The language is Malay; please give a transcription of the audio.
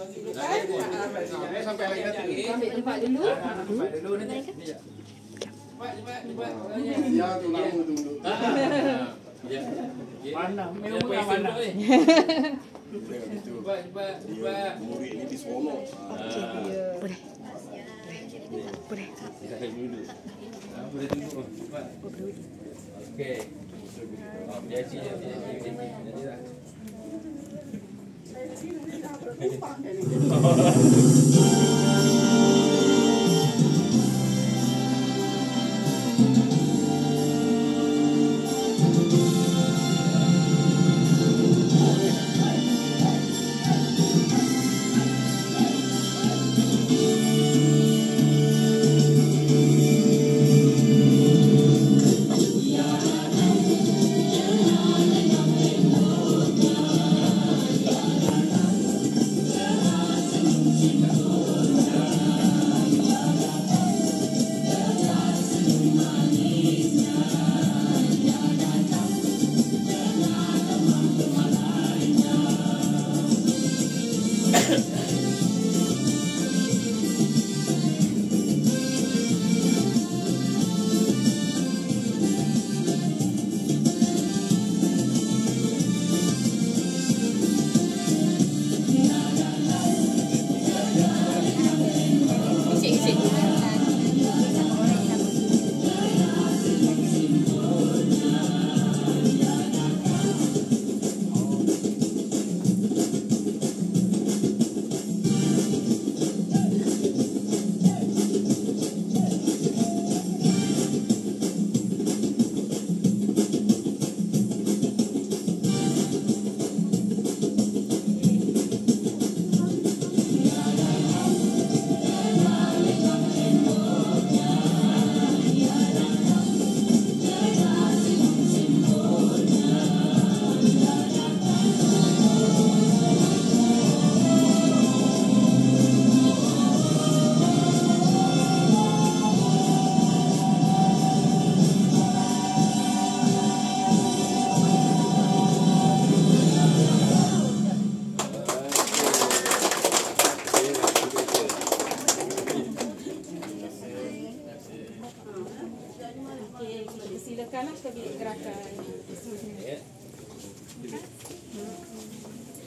Sampai lagi nanti. Ambil tempat dulu. Tempat dulu nanti. Cepat. Ya, tu lama tunggu. Pandang, memang bukan pandang. Cepat. Murid ni di Solo. Boleh. Boleh. Boleh duduk. Okey. Jadi lah. Silakanlah ke bilik gerakan. Ya.